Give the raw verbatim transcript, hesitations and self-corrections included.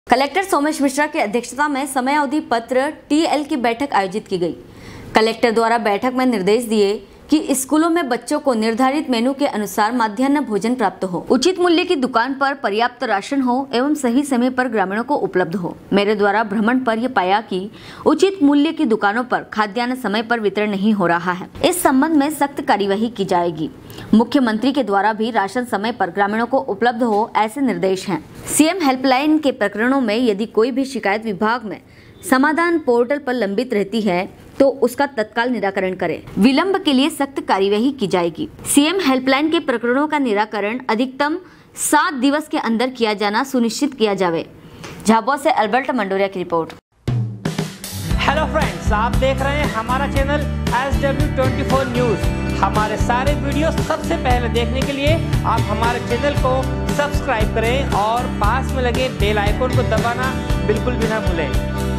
Collector Somesh Mishra की अध्यक्षता में समय अवधि पत्र टीएल की बैठक आयोजित की गई। कलेक्टर द्वारा बैठक में निर्देश दिए कि स्कूलों में बच्चों को निर्धारित मेनू के अनुसार मध्याह्न भोजन प्राप्त हो, उचित मूल्य की दुकान पर पर्याप्त राशन हो एवं सही समय पर ग्रामीणों को उपलब्ध हो। मेरे द्वारा भ्रमण पर यह पाया कि उचित मूल्य की दुकानों पर खाद्यान्न समय पर वितरण नहीं हो रहा है। इस संबंध में सख्त कार्यवाही की जाएगी। मुख्यमंत्री के द्वारा भी राशन समय पर ग्रामीणों को उपलब्ध हो, ऐसे निर्देश हैं। सीएम हेल्पलाइन के प्रकरणों में यदि कोई भी शिकायत विभाग में समाधान पोर्टल पर लंबित रहती है तो उसका तत्काल निराकरण करें। विलंब के लिए सख्त कार्यवाही की जाएगी। सीएम हेल्पलाइन के प्रकरणों का निराकरण अधिकतम सात दिवस के अंदर किया जाना सुनिश्चित किया जाए। झाबुआ से अल्बर्ट मंडोरिया की रिपोर्ट। हेलो फ्रेंड्स, आप देख रहे हैं हमारा channel S W twenty four news. हमारे सारे वीडियो सबसे पहले देखने के लिए आप हमारे चैनल को सब्सक्राइब करें और पास में लगे बेल आइकन को दबाना बिल्कुल भी ना भूलें।